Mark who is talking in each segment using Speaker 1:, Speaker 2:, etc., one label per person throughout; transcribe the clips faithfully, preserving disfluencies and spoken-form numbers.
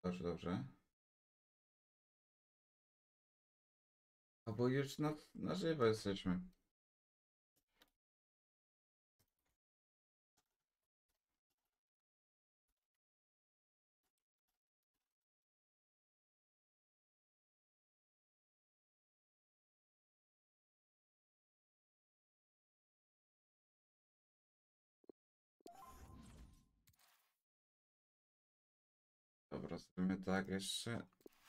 Speaker 1: Dobrze, dobrze. A bo już na, na żywo jesteśmy. Dobra, zrobimy tak jeszcze.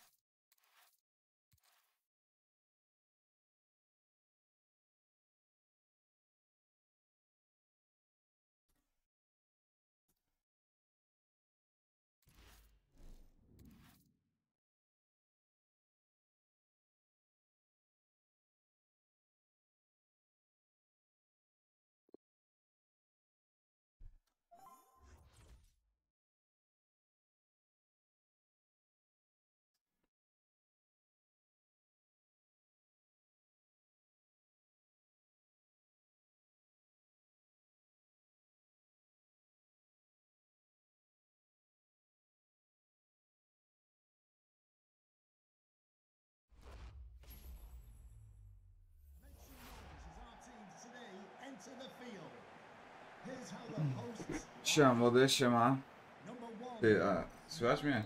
Speaker 1: Siema młody, siema. Ty, a słychać mnie?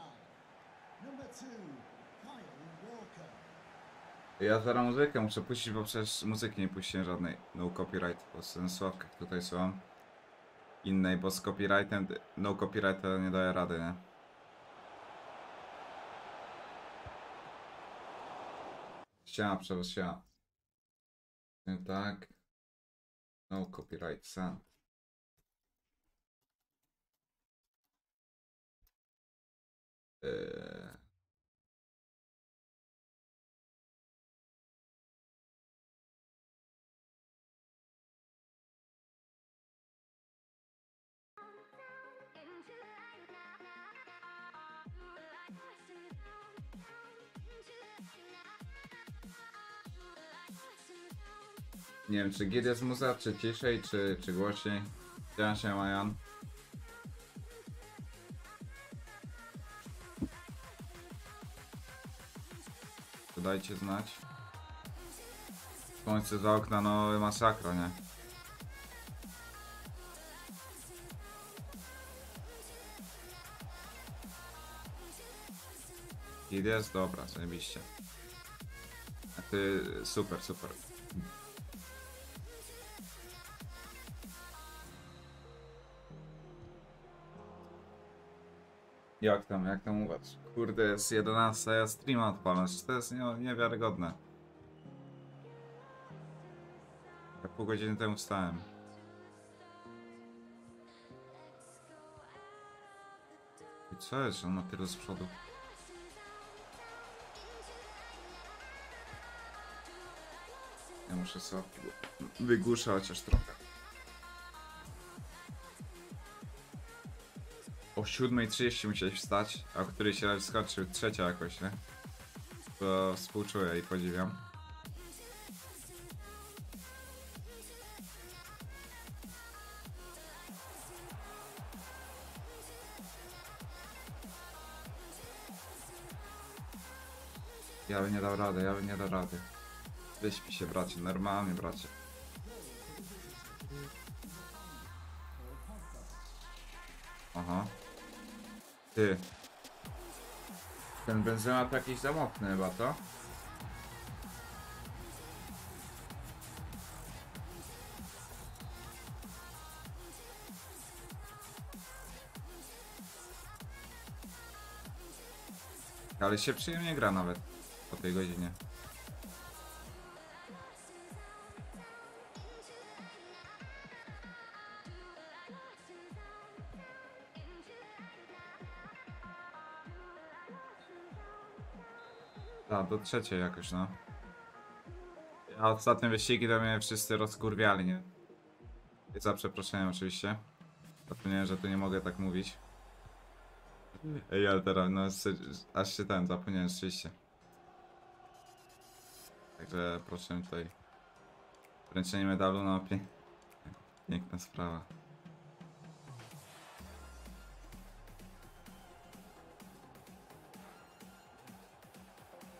Speaker 1: Ja zaraz muzykę muszę puścić, bo przecież muzyki nie puściłem żadnej. No copyright, po prostu na sławkach tutaj słucham. Innej, bo z copyrightem, no copyright to nie daje rady, nie? Siema, przewóz, siema. Tak. No copyright sound. Eee... Nie wiem, czy git jest muza, czy ciszej, czy, czy głośniej. Ja się Majan. To dajcie znać. Słońce za okna, no masakra, nie? Git jest? Dobra, zajebiście. A ty, super, super. Jak tam, jak tam u was? Kurde, jest jedenasta, ja streama odpalam, to jest nie, niewiarygodne. Ja pół godziny temu wstałem. I co jest, on ma tyle z przodu? Ja muszę sobie wygłuszać chociaż trochę. O siódmej trzydzieści musiałeś wstać, a o której się raz skoczył, trzecia jakoś, nie? To współczuję i podziwiam. Ja bym nie dał rady, ja bym nie dał rady. Wyśpi się, bracie, normalnie, bracie. Aha. Ty. Ten benzyna to jakiś zamokny chyba, to? Ale się przyjemnie gra nawet po tej godzinie. A, do trzeciej jakoś, no. A ostatnie wyścigi to mnie wszyscy rozkurwiali, nie? I za przeproszeniem oczywiście. Zapomniałem, że tu nie mogę tak mówić. Ej, ale teraz, no, aż się ten, zapomniałem rzeczywiście. Także proszę tutaj. Wręczenie medalu, no, pię... piękna sprawa.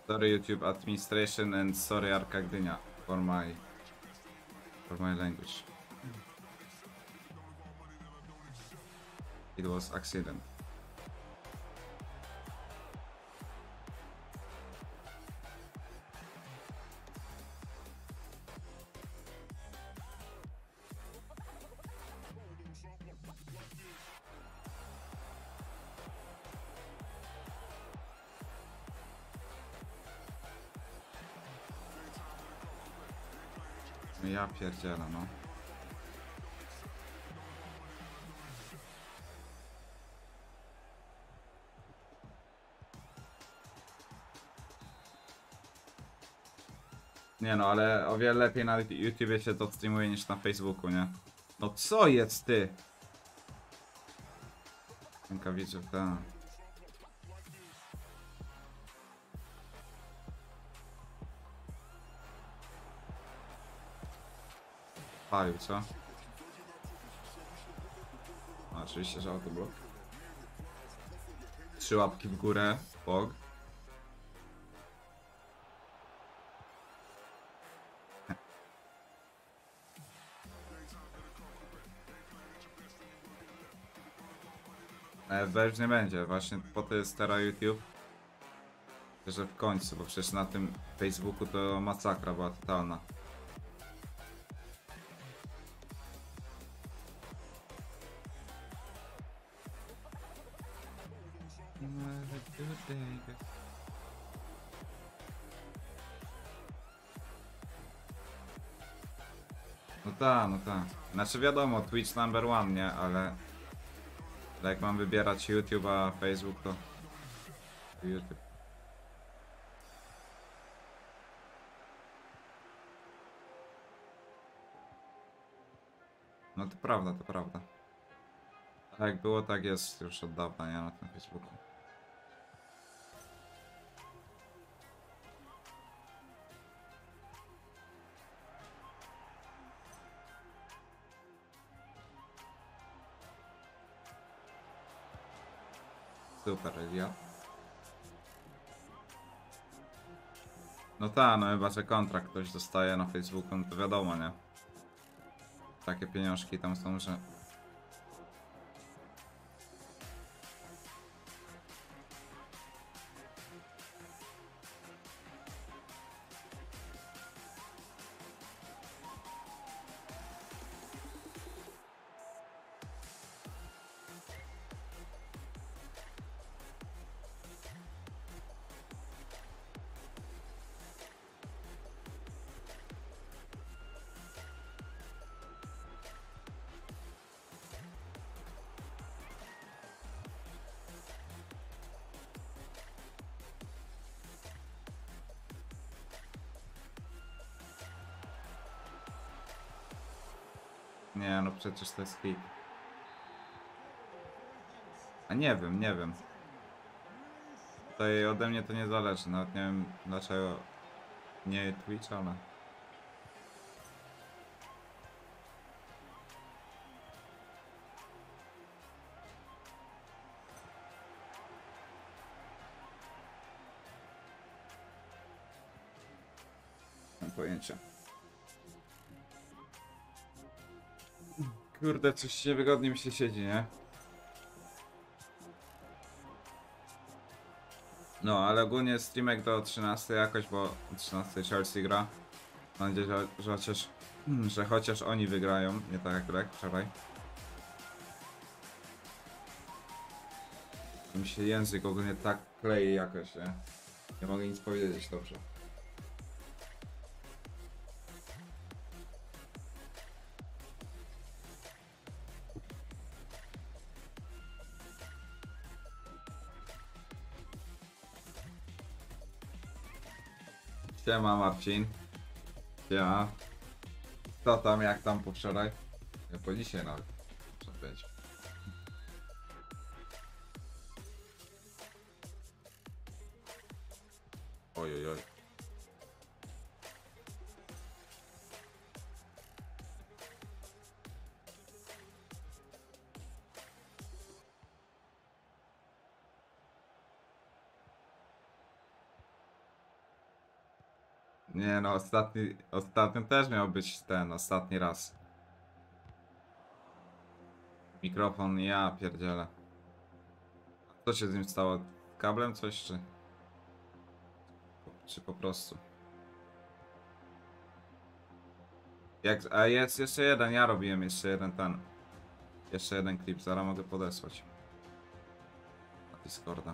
Speaker 1: Sorry YouTube administration and sorry Arka Gdynia for my for my language. It was accident. Ja pierdzielę, no. Nie no, ale o wiele lepiej na YouTubie się to streamuje niż na Facebooku, nie? No co jest ty? Rękawiczek, tak. Palił, co? No, oczywiście, że autoblok. Trzy łapki w górę, bog. E, już nie będzie, właśnie po to jest teraz YouTube. Że w końcu, bo przecież na tym Facebooku to masakra była totalna. No tak, no tak. Znaczy wiadomo, Twitch number one, nie? Ale jak mam wybierać YouTube, a Facebook to YouTube. No to prawda, to prawda. Tak jak było, tak jest już od dawna, nie? Na tym Facebooku. Super, ja. No tak, no chyba, że kontrakt ktoś dostaje na Facebooku, no to wiadomo, nie? Takie pieniążki tam są, że... Nie, no przecież to jest hit. A nie wiem, nie wiem. Tutaj ode mnie to nie zależy, nawet nie wiem dlaczego nie Twitch, ale... Nie mam pojęcia. Kurde, coś niewygodnie mi się siedzi, nie? No, ale ogólnie streamek do trzynastej jakoś, bo o trzynastej Chelsea gra. Mam nadzieję, że, że chociaż, że chociaż oni wygrają, nie tak jak grek wczoraj. Mi się język ogólnie tak klei jakoś, nie? Nie mogę nic powiedzieć dobrze. Siema Marcin. Siema. Co tam, jak tam po wczoraj? Ja po dzisiaj nawet. Muszę być. Oj, oj, oj. Nie no, ostatni, ostatnio też miał być ten, ostatni raz. Mikrofon, ja pierdzielę. Co się z nim stało? Kablem coś, czy... Czy po prostu? Jak, a jest jeszcze jeden, ja robiłem jeszcze jeden ten. Jeszcze jeden klip, zaraz mogę podesłać. Na Discorda.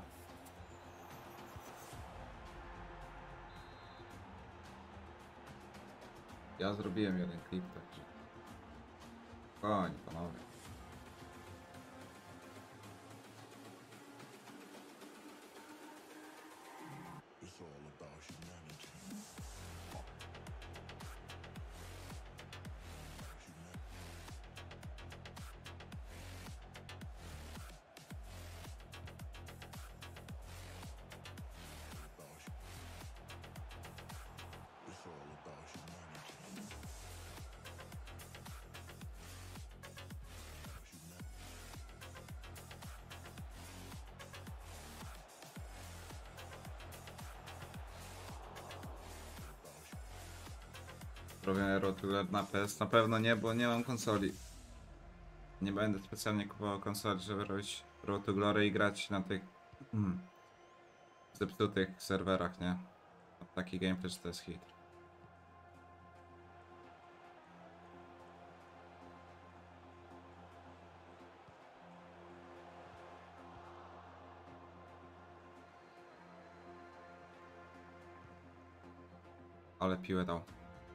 Speaker 1: Ja zrobiłem jeden klip, także... Spokojnie, panowie. Robię rotulet na P S? Na pewno nie, bo nie mam konsoli. Nie będę specjalnie kupował konsoli, żeby robić rotuglory i grać na tych hmm, zepsutych serwerach, nie? Taki gameplay, że to jest hit. Ale piłę dał.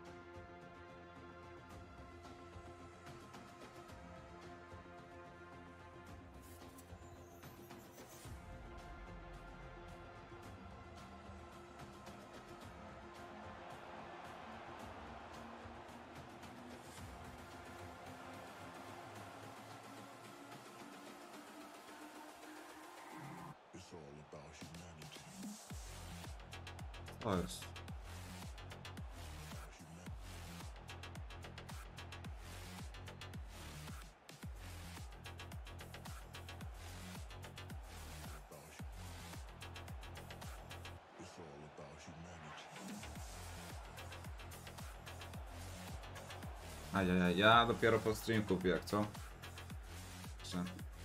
Speaker 1: To jest. Ajajaj, ja dopiero po stream kupię, jak co? Że...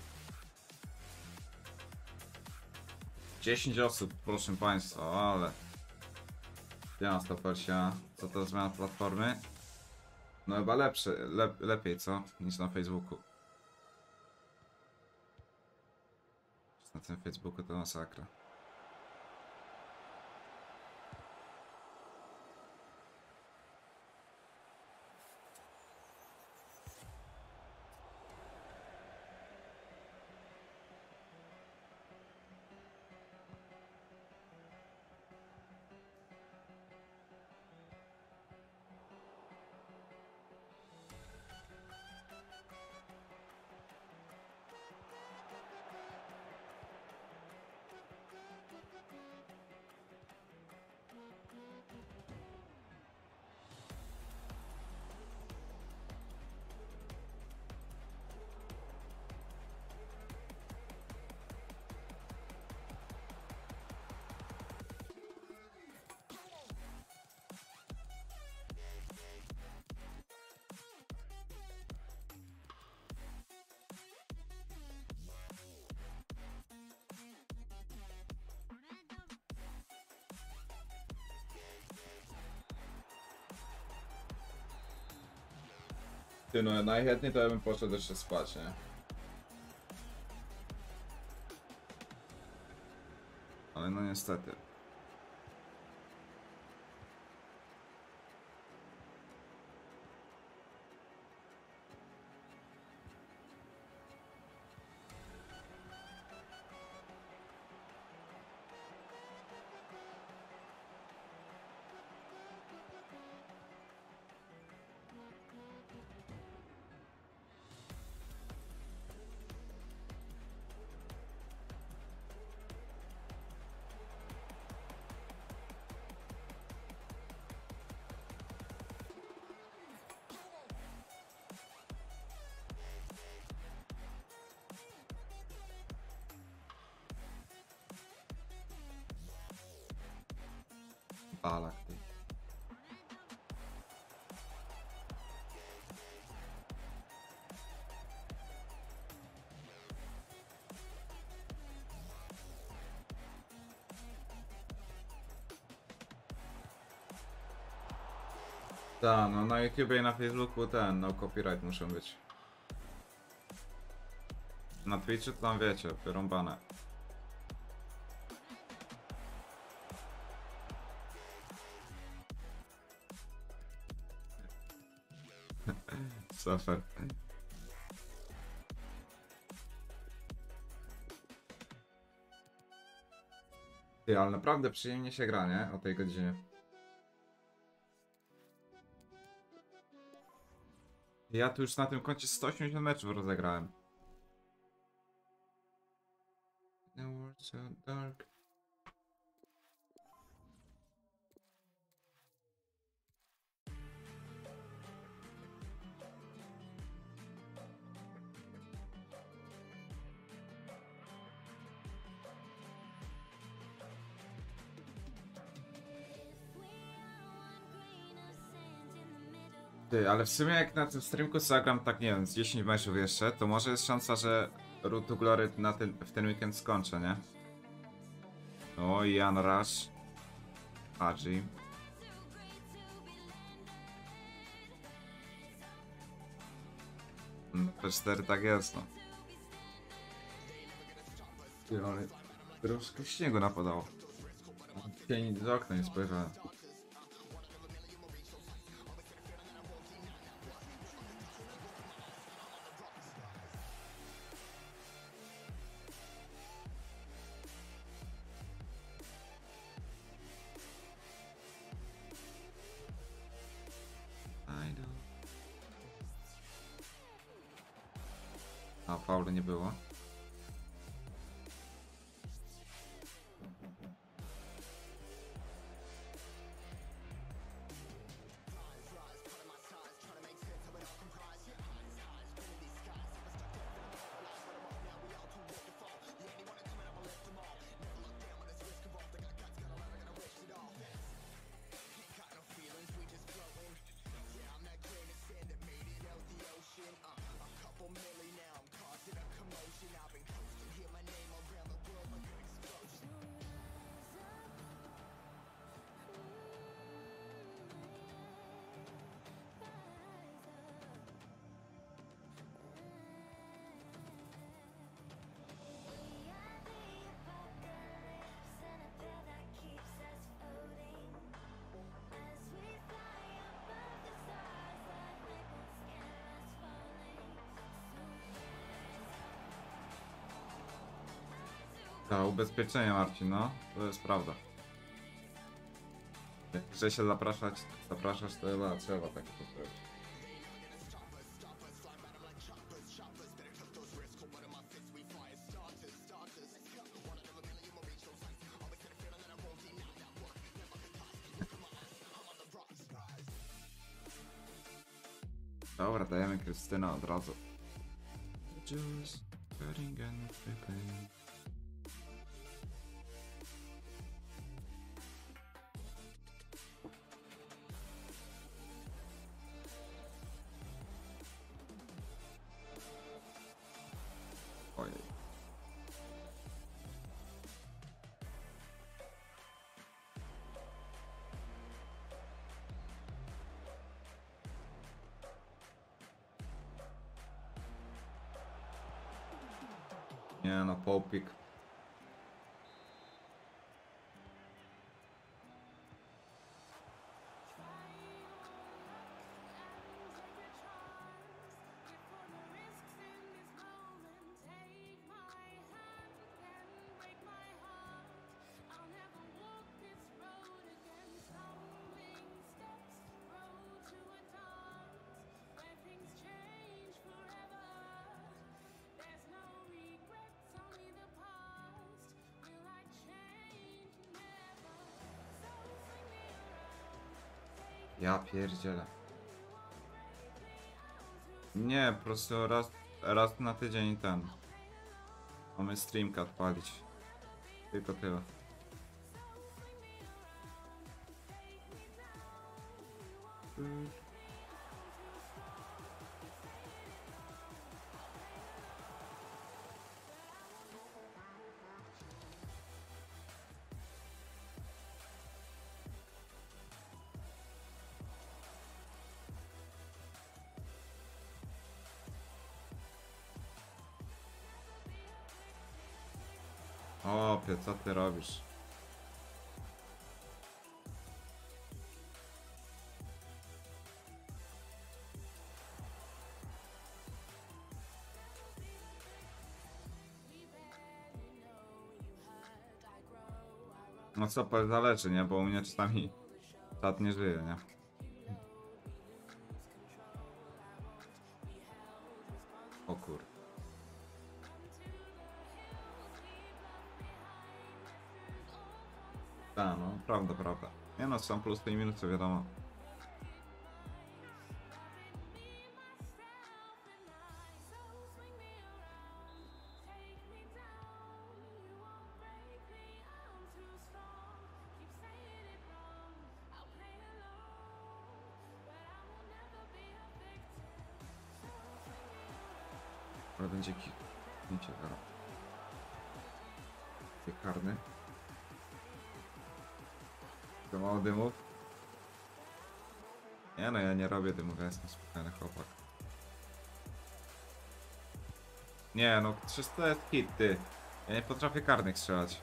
Speaker 1: dziesięć osób, proszę państwa, ale... Ja to Persia. Co to zmiana platformy? No chyba lepsze, lep, lepiej co? Niż na Facebooku. Na tym Facebooku to masakra. Ty no, najchętniej to ja bym poszedł jeszcze spać, nie? Ale no niestety. Balak, ty. Tak, no na YouTubie i na Facebooku ten, no copyright muszą być. Na Twitchu to tam wiecie, wyrąbane. Super. Ty, ale naprawdę przyjemnie się gra, nie? O tej godzinie. Ja tu już na tym koncie sto osiemdziesiąt meczów rozegrałem. The world so dark. Ty, ale w sumie jak na tym streamku zagram tak, nie wiem, z dziesięć meczów jeszcze, to może jest szansa, że Road to Glory na ten, w ten weekend skończę, nie? O, Jan Rush. Agi. No, P cztery tak jest, no. Ty, ale troszkę śniegu napadało. Cień z okna nie spojrzałem. A, faulu nie było. Ta, ubezpieczenie, Marcin, no. To jest prawda. Jak chce się zapraszać, zapraszasz, to chyba trzeba tak powiedzieć. Dobra, dajemy Krystynę od razu. Juice, cutting and flipping. Ojej. Nie no, popik. Ja pierdzielę. Nie, po prostu raz, raz na tydzień ten. Mamy streamka odpalić. Tylko tyle. Chłopie, co ty robisz? No co, po- zależy, nie? Bo u mnie czasami czat nie żyje, nie? O kur... Tak, no, prawda, prawda. Nie no, są plusy i minusy, wiadomo. Ale będzie kiknięcie teraz. Karny. To mało dymów. Nie no, ja nie robię dymów, ja jestem spokojny chłopak. Nie no, trzysta jest hit, ty. Ja nie potrafię karnych strzelać.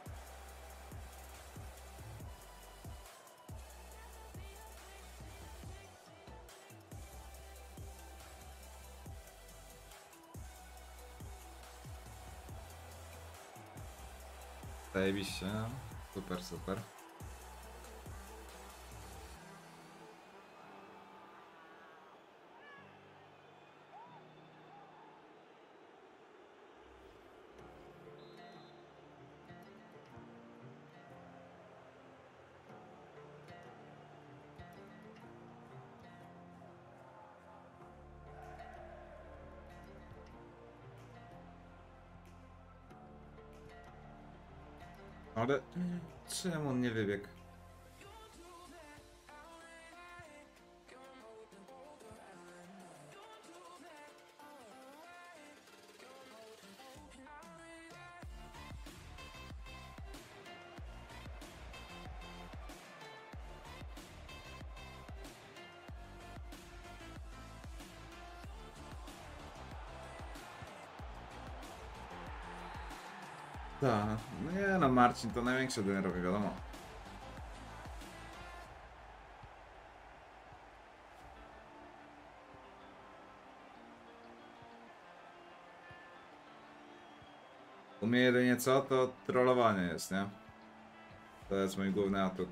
Speaker 1: Zajebiście, super, super. Ale czemu on nie wybiegł? Tak, no nie no, Marcin to największy denerwowy, wiadomo. U mnie jedynie co, to trollowanie jest, nie? To jest mój główny atut.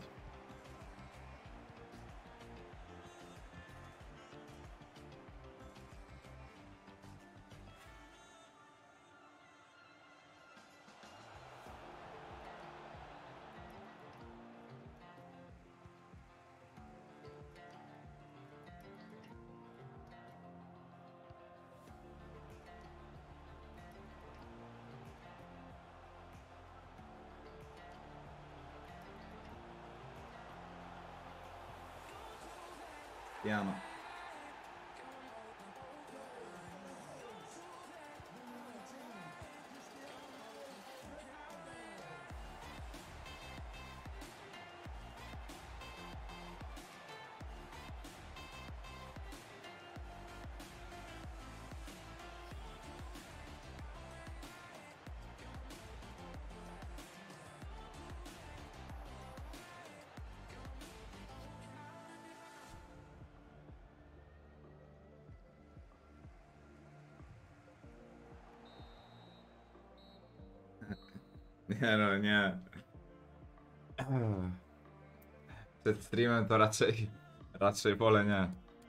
Speaker 1: Piano. Nie no, nie. Przed streamem to raczej, raczej wolę nie.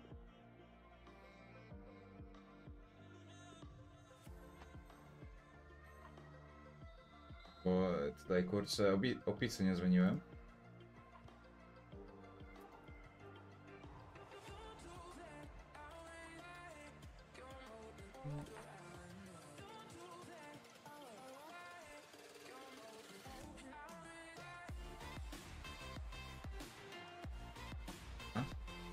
Speaker 1: Bo tutaj kurczę obi- opisu nie zmieniłem. A?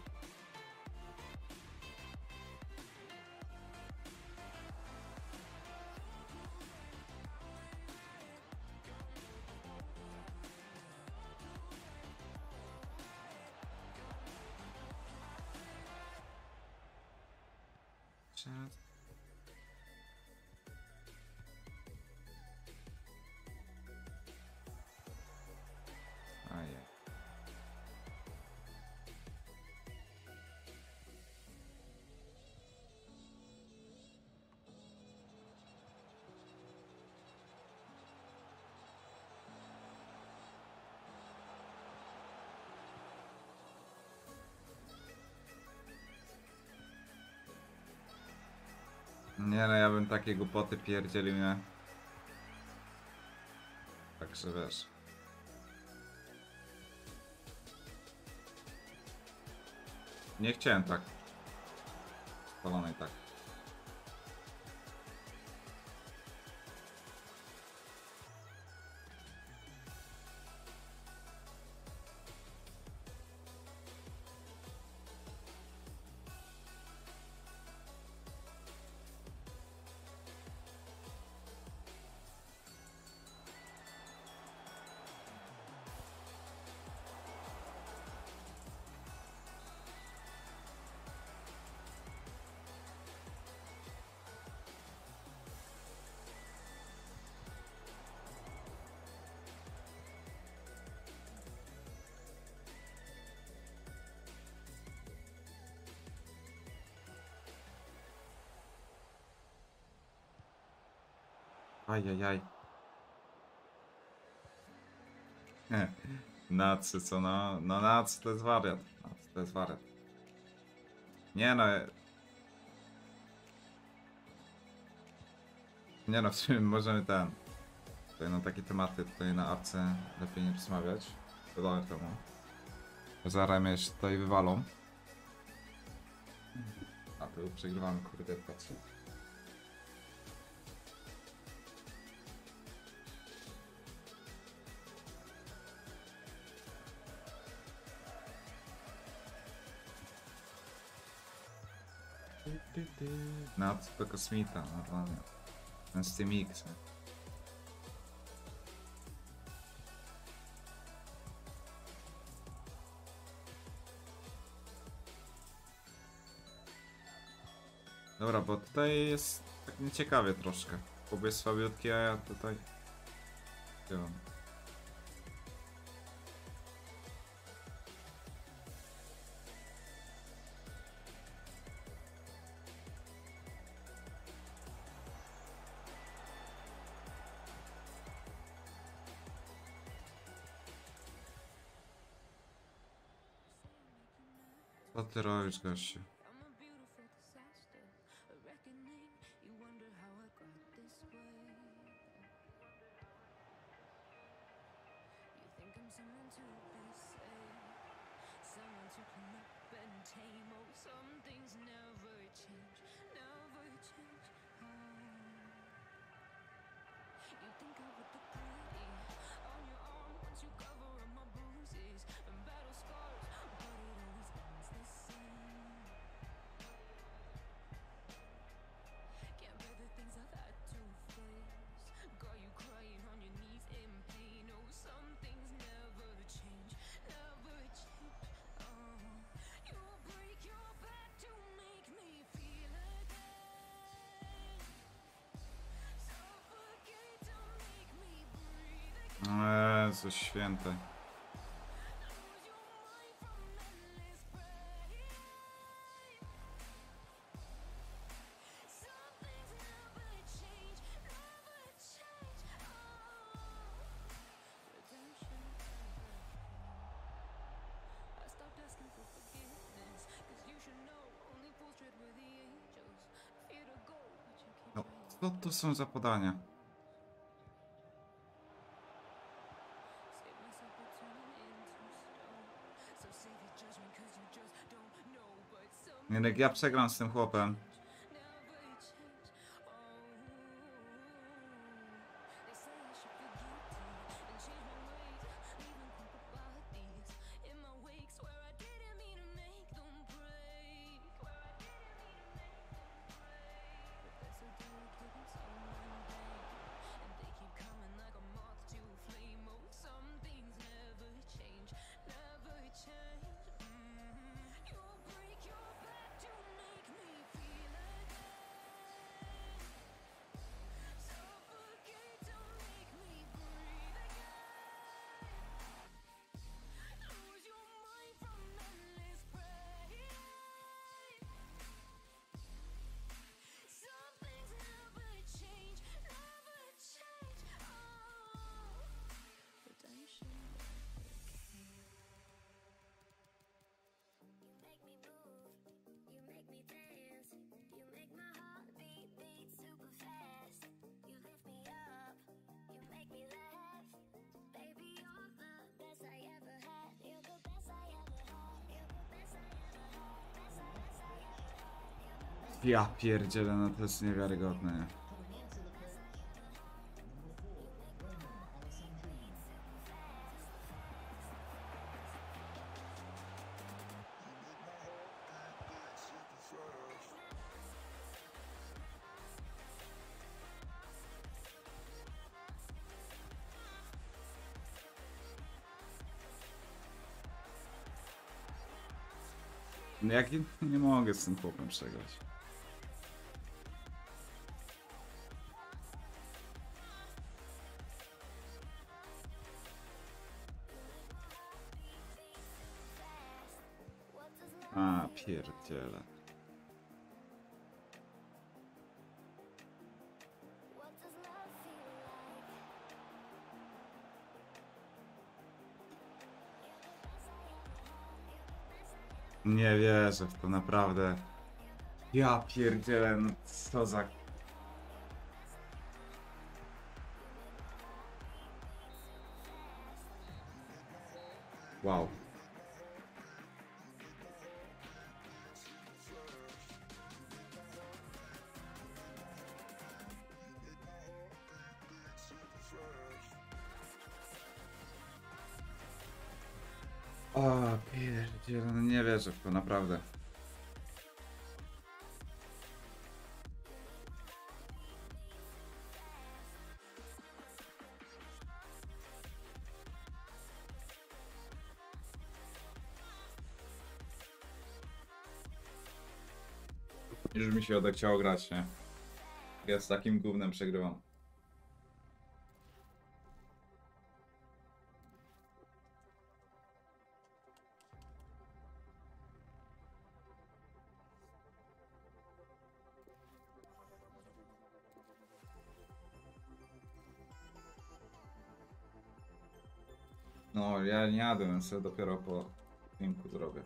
Speaker 1: Chat. Nie no, ja bym takie głupoty pierdzielił, nie? Także wiesz. Nie chciałem tak. Spalonej tak. Ajajaj. Nacy, co no? No nacy to jest wariat. Nacy to jest wariat. Nie no. Nie no, w sumie możemy ten. Tutaj na takie tematy, tutaj na apce lepiej nie rozmawiać. Dodałem temu. Zaraz mnie jeszcze tutaj wywalą. A tu przegrywamy, kurde, patrzę. No, to kosmita, normalnie. Ten z tym X. Dobra, bo tutaj jest tak nieciekawie troszkę. Chłop jest słabiutki, a ja tutaj... Nie wiem. Co ty robisz, gościu? Jezu święte. No, co to są za podania? Nie, jak ja przegram z tym chłopem. Ja pierdzielę, no to jest niewiarygodne, nie? No jak nie mogę z tym chłopem przegrać. A, pierdziele. Nie wierzę w to, naprawdę. Ja pierdzielę, no co za... Wow. O, pierdzielę, no nie wierzę w to, naprawdę. Już mi się odechciało grać, nie? Ja z takim gównem przegrywam. No, ja nie jadłem, sobie dopiero po filmku zrobię.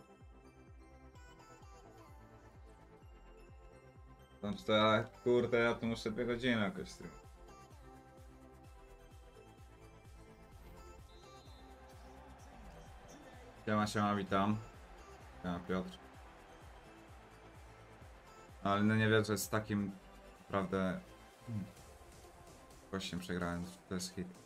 Speaker 1: Znaczy to ja, kurde, ja tu muszę dwie godziny jakoś z tym. Siema, siema, witam. Siema, Piotr. Ale no nie wierzę, z takim naprawdę hmm, gościem przegrałem, to jest hit.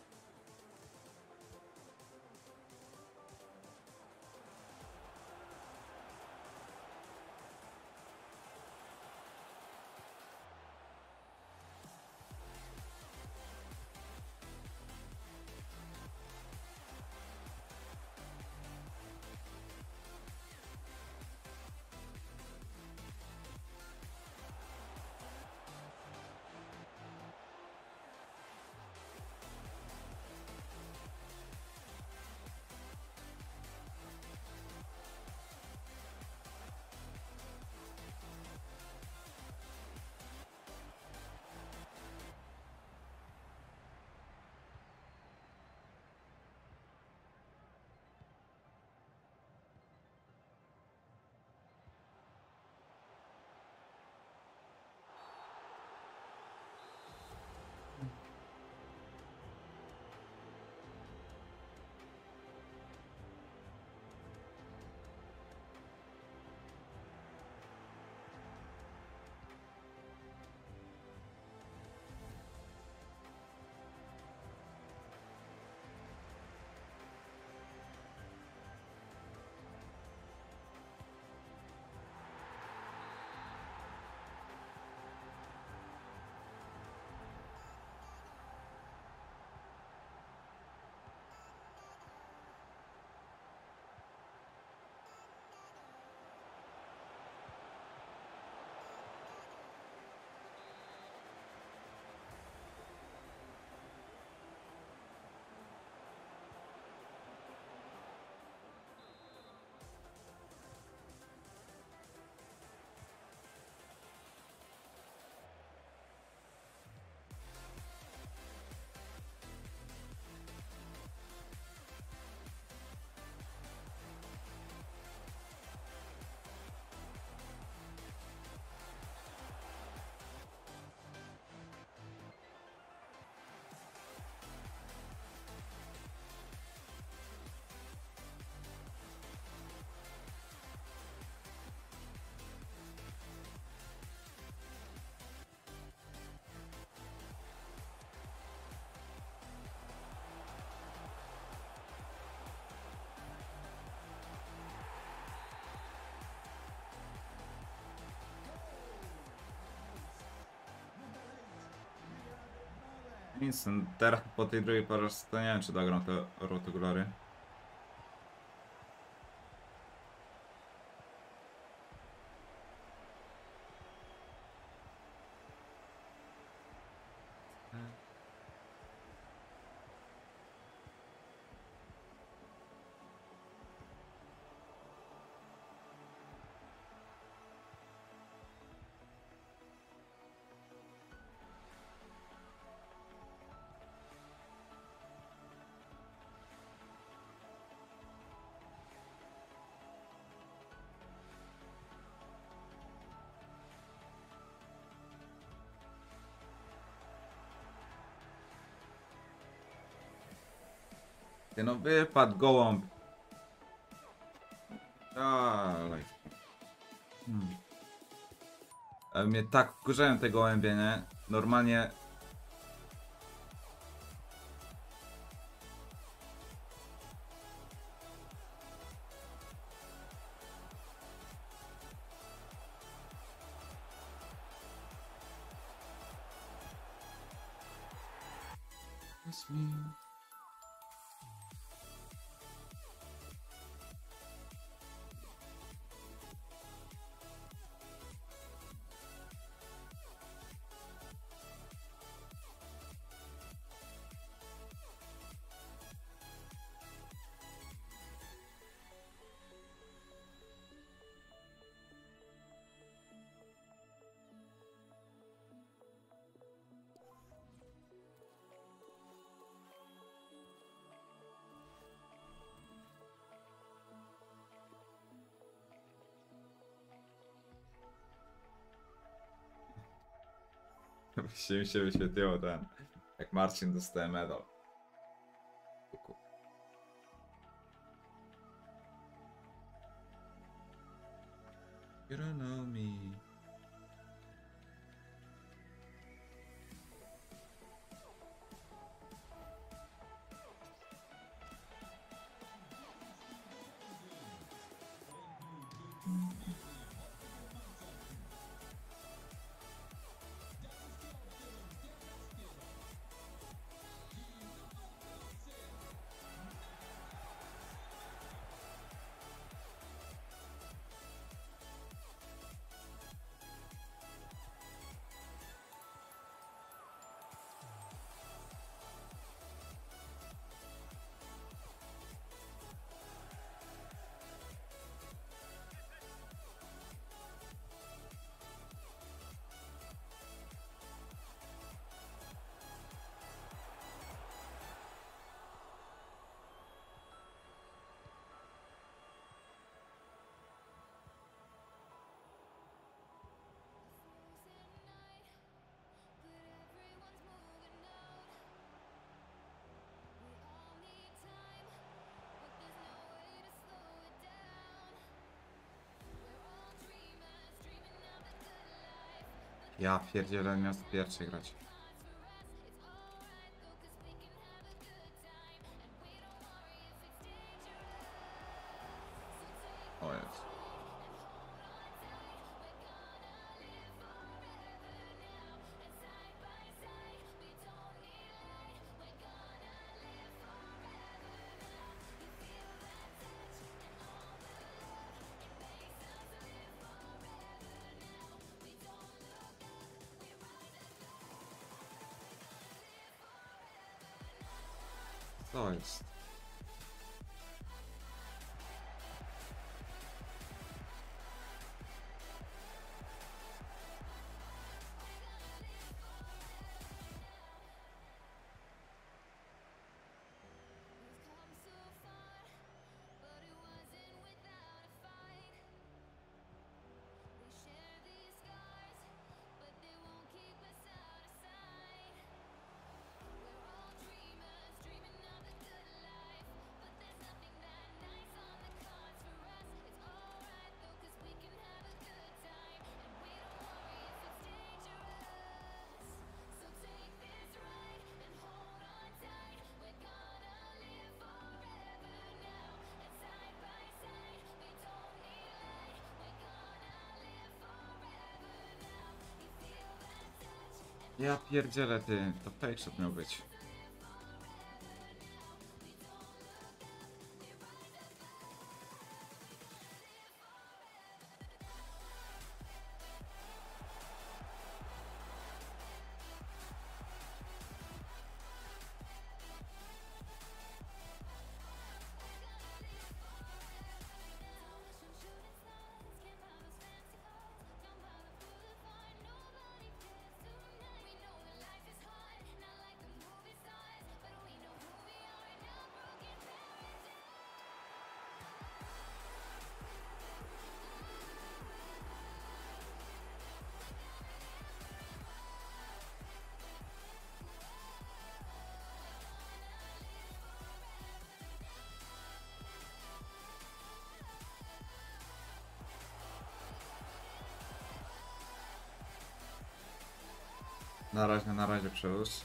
Speaker 1: Nic, no, teraz po tej drugiej porażce to nie wiem, czy dogram to Road to Glory. Ty no wypadł gołąb. Dalej. Hmm. Ale mnie tak wkurzają te gołębie, nie? Normalnie... Właściwie mi się wyświetliło ten, jak Marcin dostaje medal. You don't know me. Ja pierdzielę, miast pierwszy grać. O jest. Co jest? Ja pierdzielę ty, to fake shot miał być. Na razie, na razie przewóz.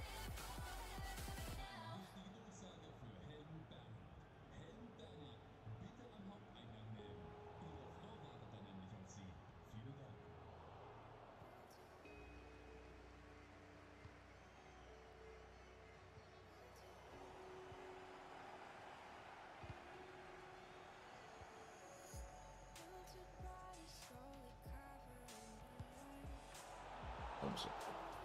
Speaker 1: Dobrze.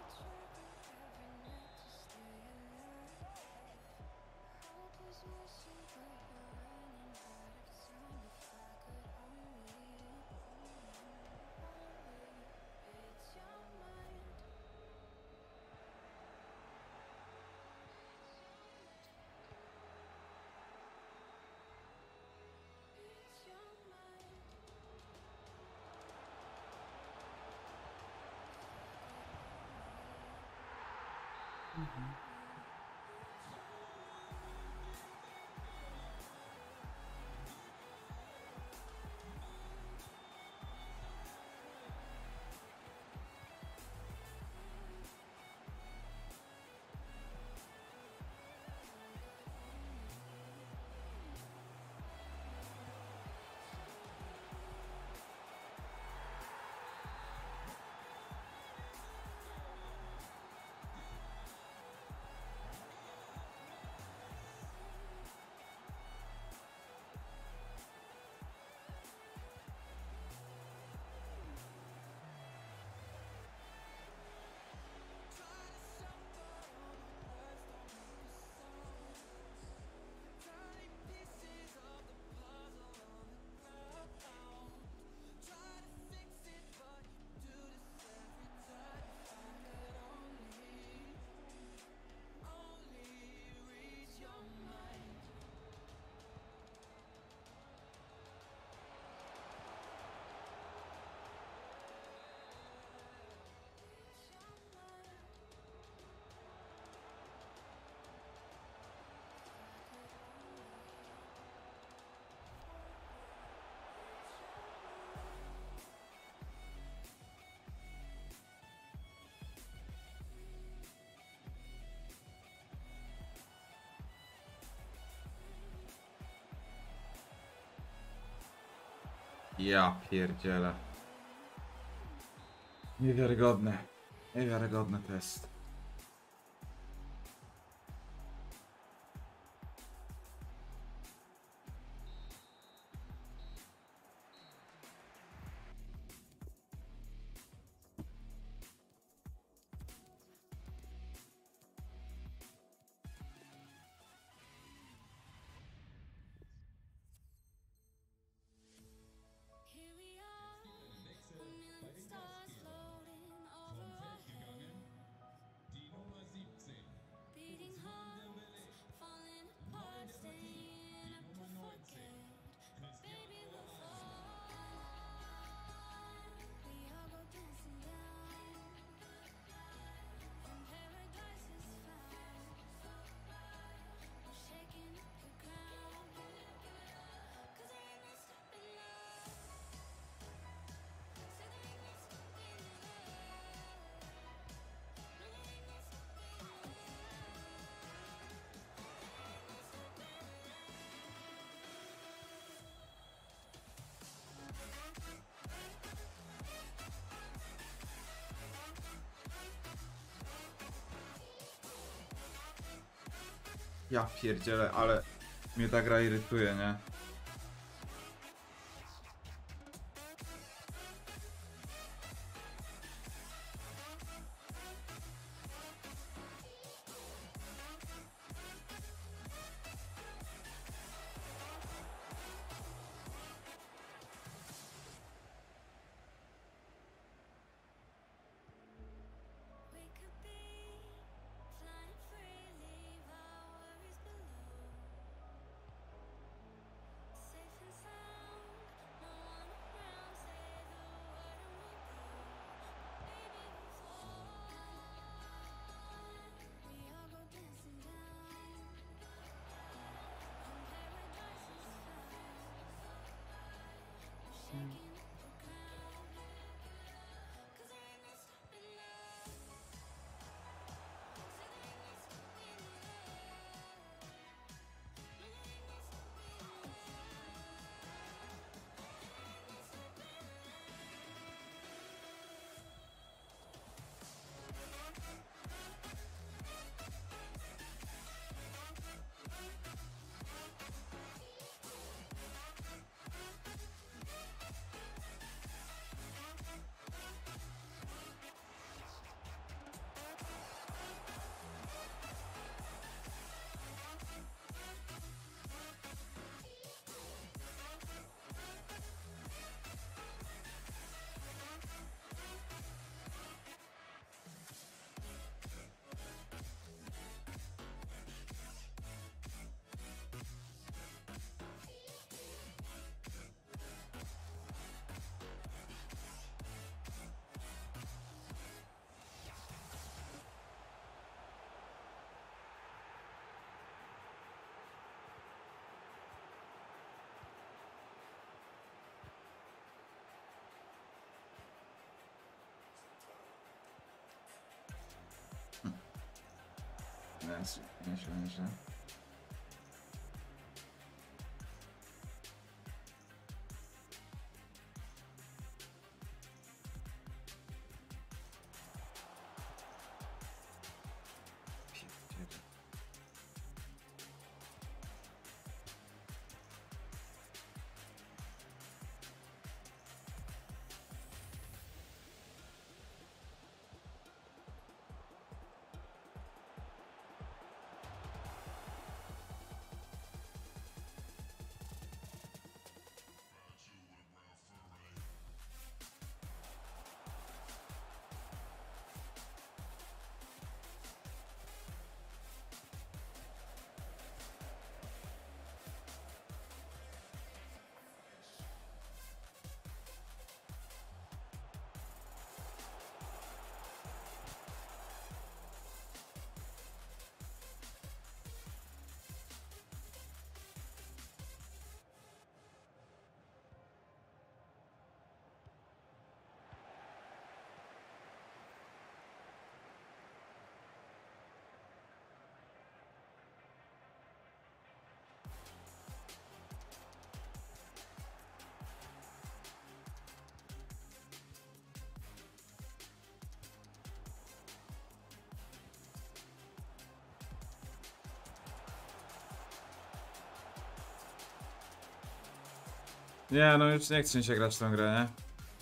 Speaker 1: Ja pierdzielę. Niewiarygodne. Niewiarygodne to jest. Ja pierdzielę, ale mnie ta gra irytuje, nie? Więc myślę, że... Nie, no już nie chce mi się grać w tę grę, nie?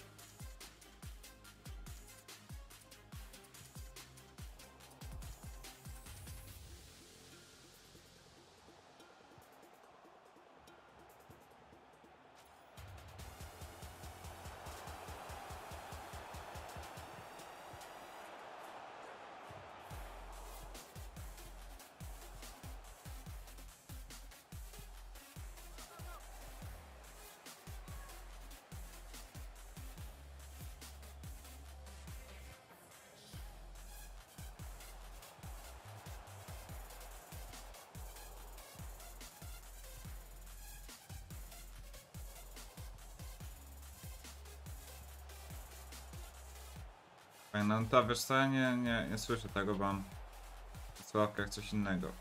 Speaker 1: No to wiesz co, ja nie, nie, nie słyszę tego, bo mam w słuchawkach coś innego.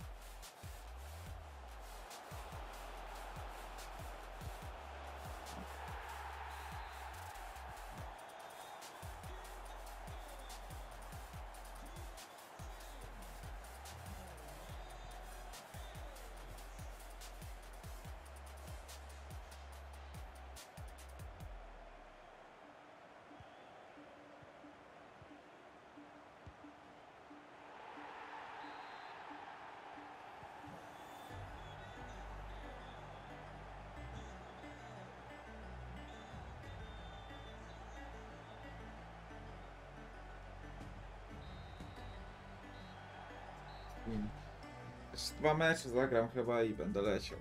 Speaker 1: Jeszcze dwa mecze zagram chyba i będę leciał.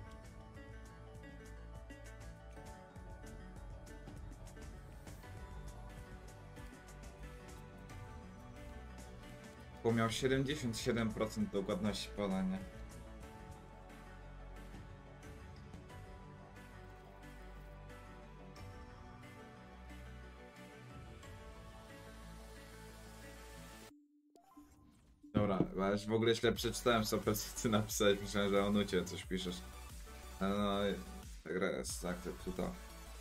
Speaker 1: Bo miał siedemdziesiąt siedem procent dokładności podania. Dobra, ja już w ogóle źle przeczytałem, co ty napisałeś. Myślałem, że o nucie coś piszesz. Ale no, ta gra jest tak, to.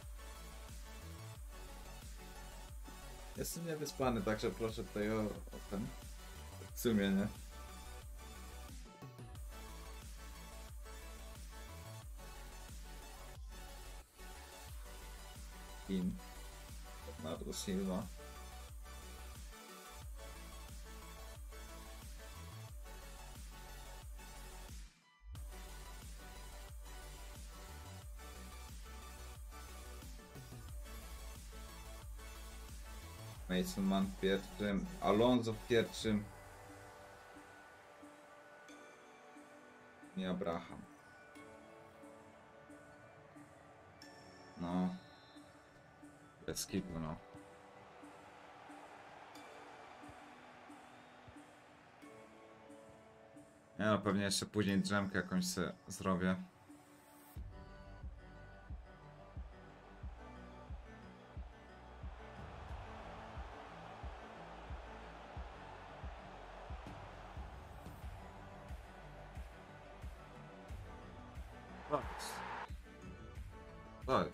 Speaker 1: Jestem niewyspany, także proszę tutaj o, o ten sumienie. In. Bernardo Silva. Mason Man w pierwszym, Alonso w pierwszym i Abraham. No, bez skipu, no. Ja no, pewnie jeszcze później drzemkę jakąś sobie zrobię. Tak.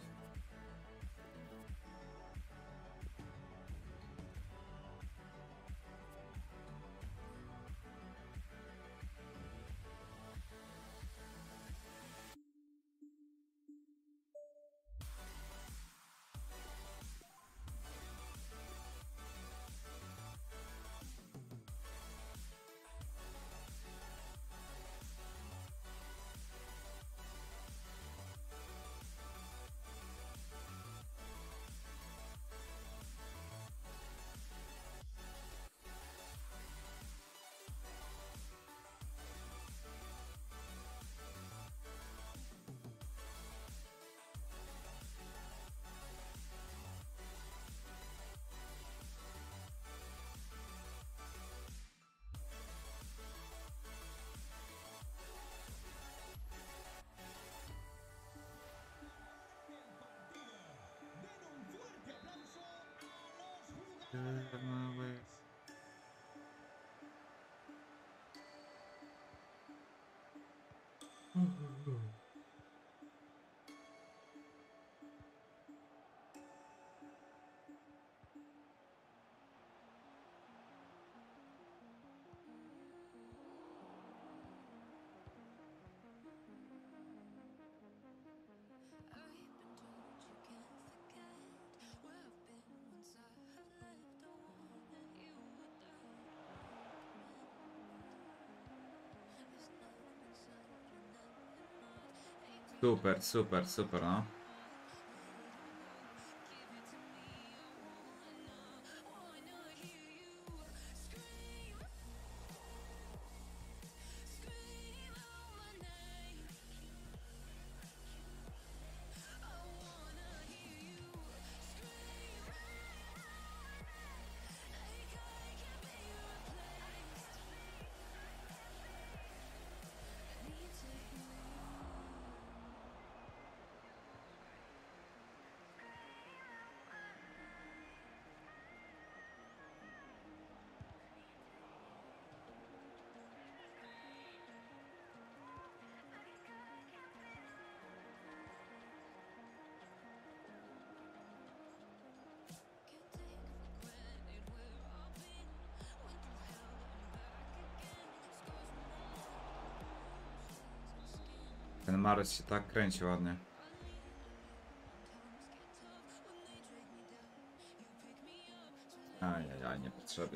Speaker 1: Super, super, super, no. Ten Mares się tak kręci ładnie. Ajajaj, niepotrzebnie.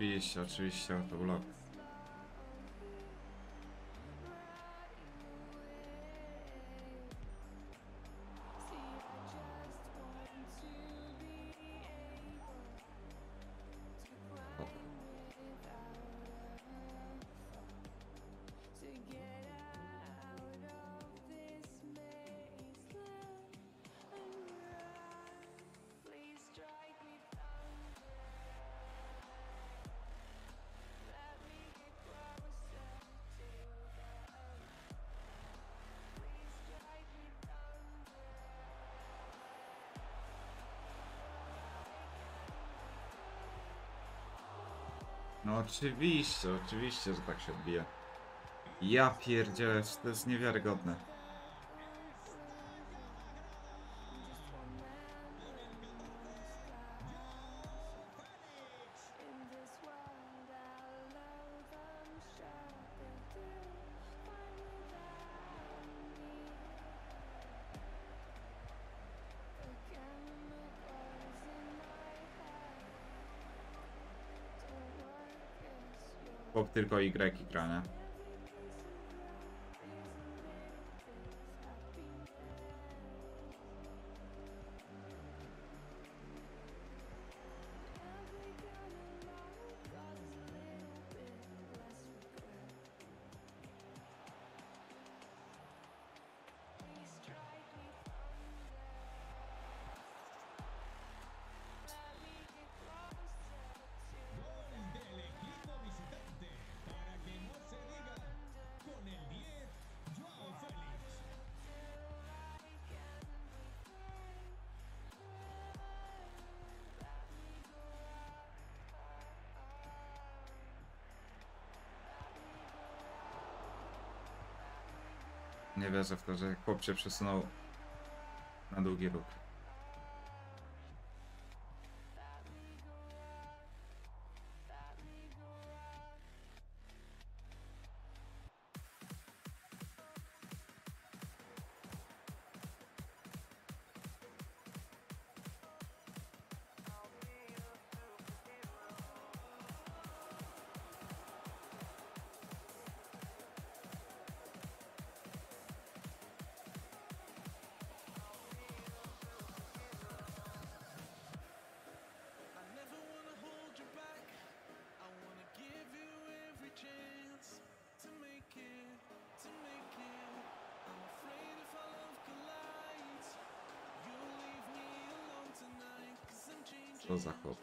Speaker 1: oczywiście, oczywiście, to blok. No oczywiście, oczywiście, że tak się odbija. Ja pierdzielę, to jest niewiarygodne. Chłop tylko Y gra, nie? Nie wierzę w to, że chłop się przesunął na długi róg. Co za chłop.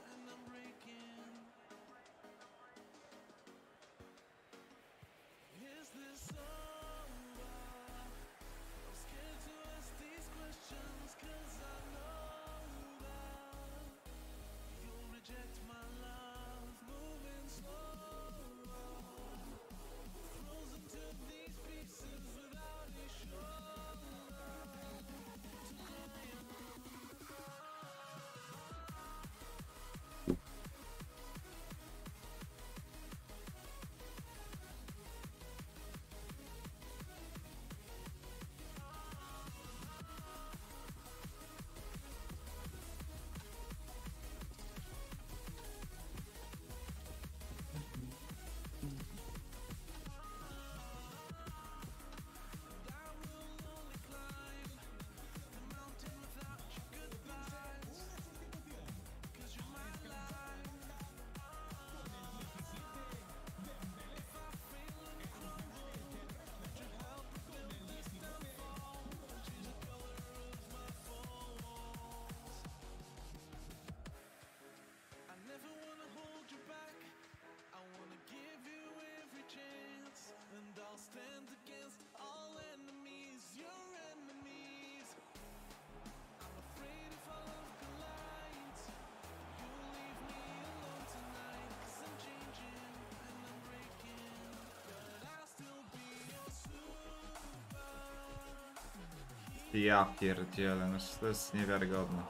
Speaker 1: Ja pierdzielę, no to jest niewiarygodne.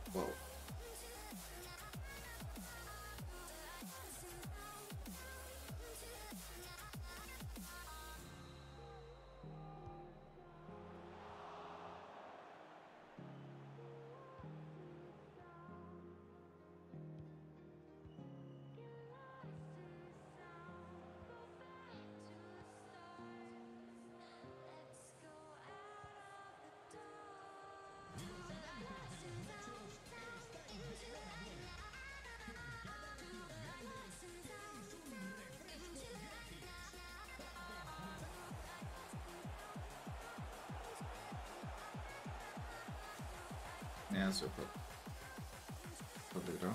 Speaker 1: Wow. Nie, super. To wygrał.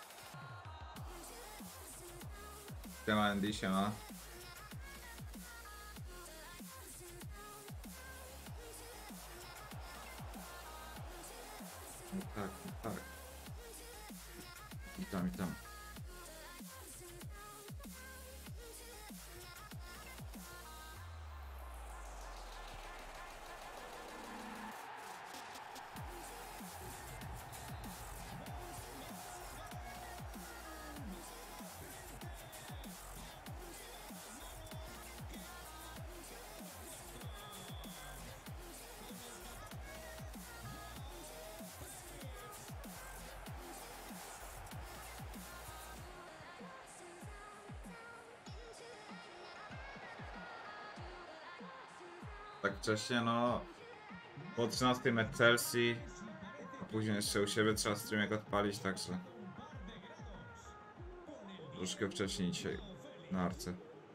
Speaker 1: Siema Andy, siema. No tak, no tak. I tam, i tam. Tak wcześnie, no po trzynastej mecz Chelsea, a później jeszcze u siebie trzeba streamek odpalić, także troszkę wcześniej dzisiaj na arce.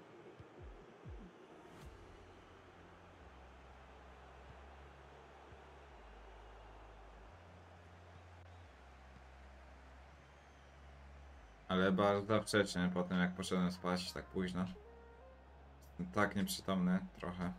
Speaker 1: Ale bardzo wcześnie, potem jak poszedłem spać tak późno. Jestem tak nieprzytomny trochę.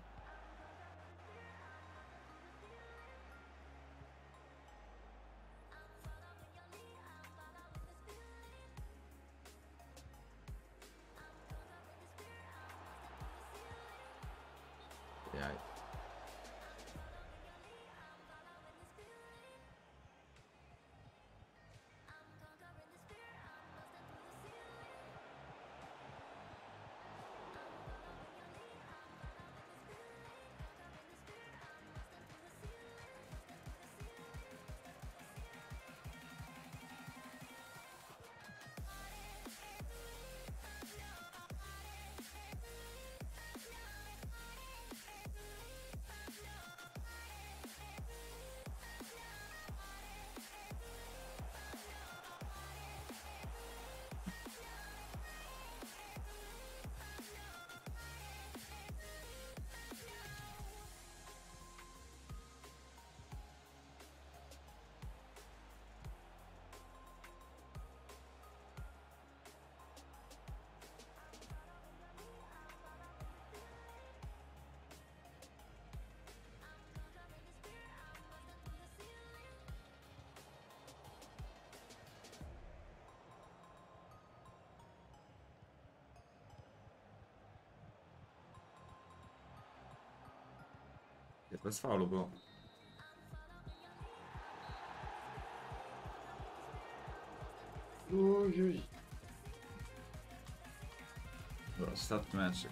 Speaker 1: Jaj. Bez faulu było. Ujuj. Dobra, ostatni meczyk.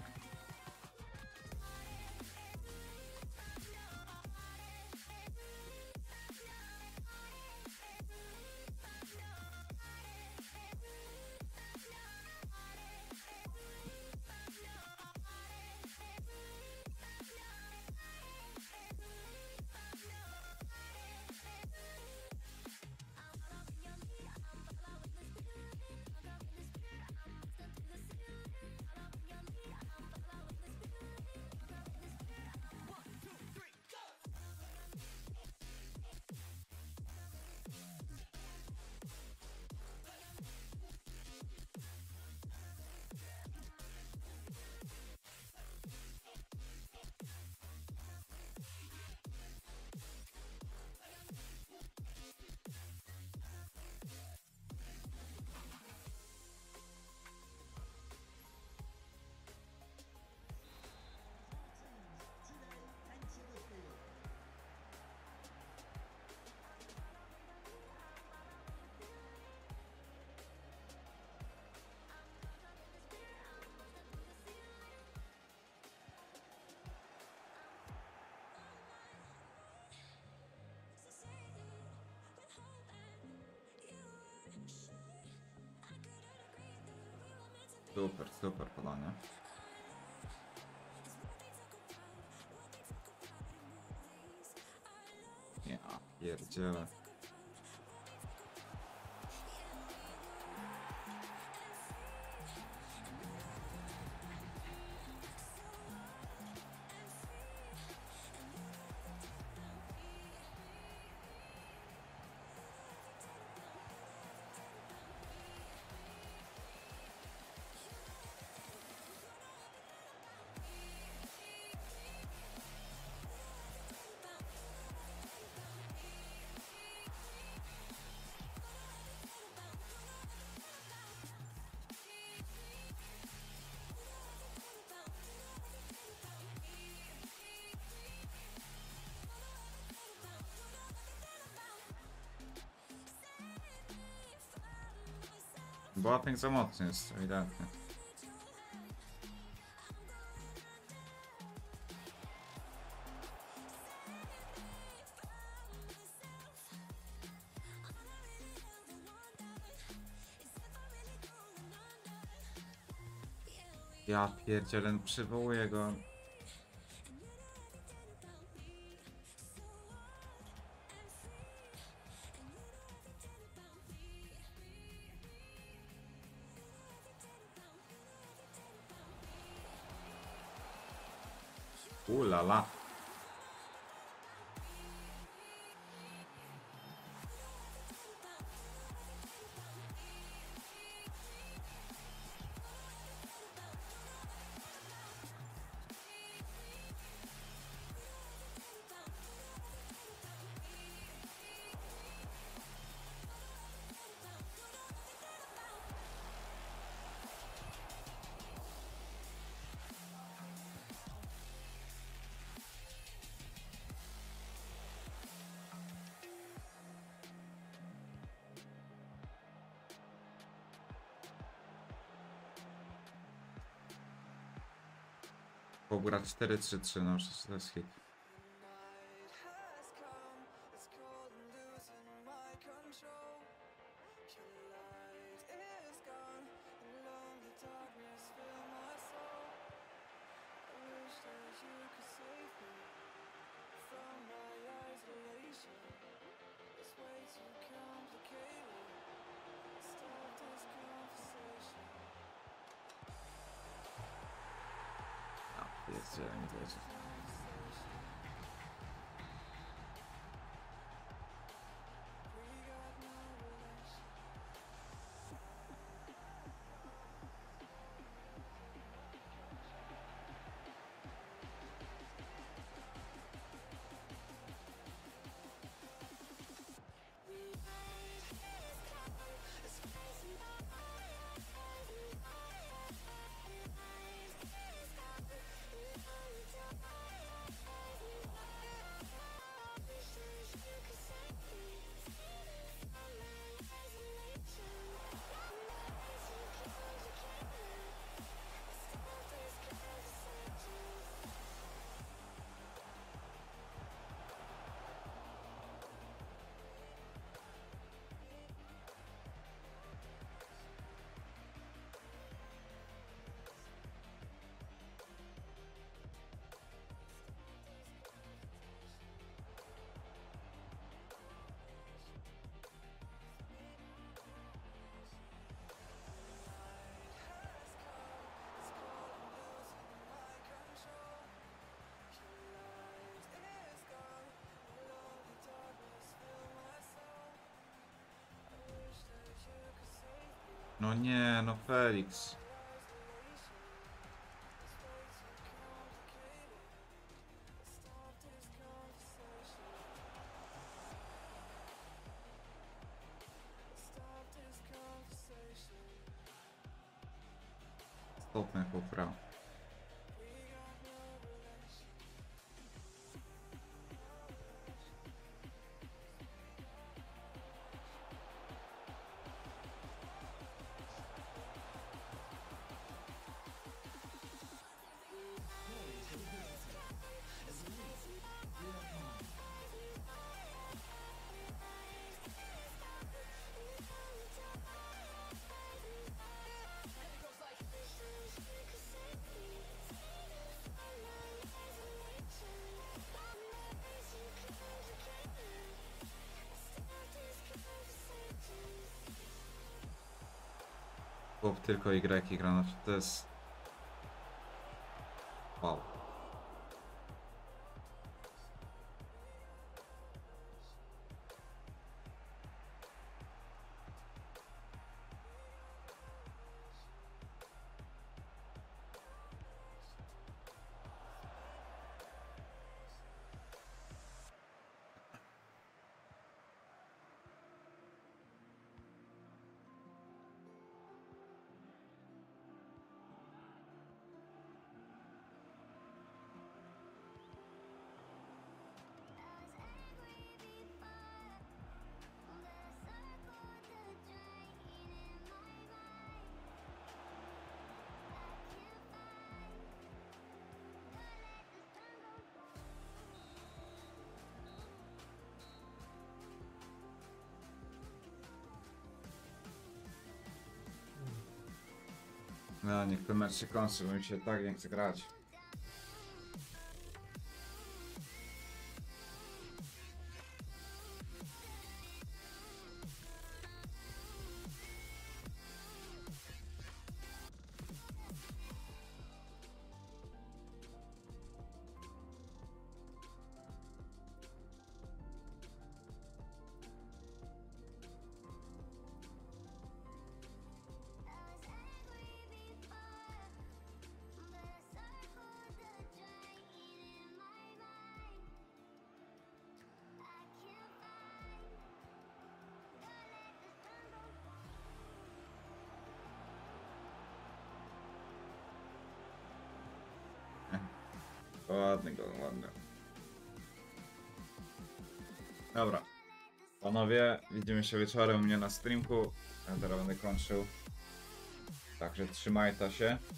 Speaker 1: Super, super podanie. Ja pierdzielę. Boateng za mocny jest, ewidentnie. Ja pierdzielę, przywołuję go. Ulala. Pogóra cztery trzy trzy, no przecież to jest hit. Jest, że nie wiecie. No nie, no Felix. Stopny chłopra. Chłop tylko Y gra, no to jest... Wow. No, niech ten mecz się kończy, bo mi się tak nie chce grać. Ładny go, ładny. Dobra. Panowie, widzimy się wieczorem u mnie na streamku. Ja teraz będę kończył. Także trzymajcie się.